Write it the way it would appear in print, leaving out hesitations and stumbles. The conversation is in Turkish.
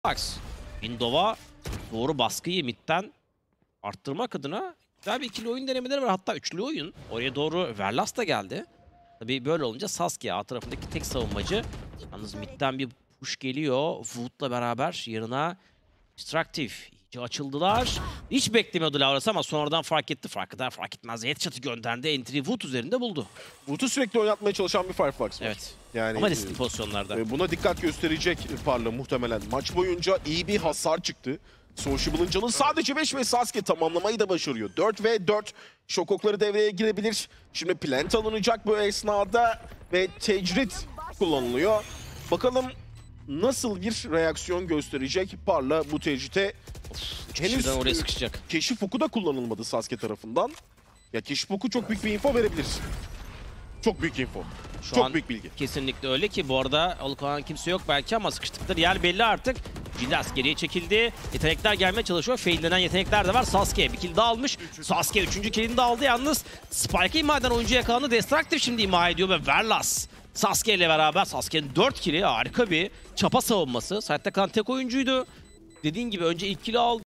Fox, Windows'a doğru baskıyı midden arttırmak adına güzel bir ikili oyun denemeleri var. Hatta üçlü oyun. Oraya doğru Verlas da geldi. Tabii böyle olunca Sasuke A tarafındaki tek savunmacı. Yalnız midden bir push geliyor. Wood'la beraber yanına Destructive. İyice açıldılar. Hiç beklemiyordu Laurus ama sonradan fark etti. Fark eder fark etmez. Headshot'ı gönderdi. Entry Wood üzerinde buldu. Wood'u sürekli oynatmaya çalışan bir Fireflux var. Evet. Yani, ama riskli pozisyonlarda. Buna dikkat gösterecek Parla muhtemelen. Maç boyunca iyi bir hasar çıktı. Sociable'ın canı sadece 5 ve Sasuke tamamlamayı da başarıyor. 4 ve 4. Şokokları devreye girebilir. Şimdi plant alınacak bu esnada ve tecrit kullanılıyor. Bakalım nasıl bir reaksiyon gösterecek Parla bu tecrite. Henüz oraya sıkışacak. Keşif oku da kullanılmadı Sasuke tarafından. Ya keşif oku çok büyük bir info verebilir. Çok büyük info. Çok büyük bilgi. Kesinlikle öyle ki bu arada alıkoyan kimse yok belki ama sıkıştıkları yer belli artık. Jilas geriye çekildi. Yetenekler gelmeye çalışıyor. Faillenen yetenekler de var. Sasuke bir kill daha almış. Sasuke 3. killini de aldı yalnız. Spike'ı imha eden oyuncu yakalandı. Destructive şimdi imha ediyor ve Verlas Sasuke ile beraber Sasuke'nin 4 killi harika bir çapa savunması. Site'de kalan tek oyuncuydu. Dediğin gibi önce ilk kill'i aldı.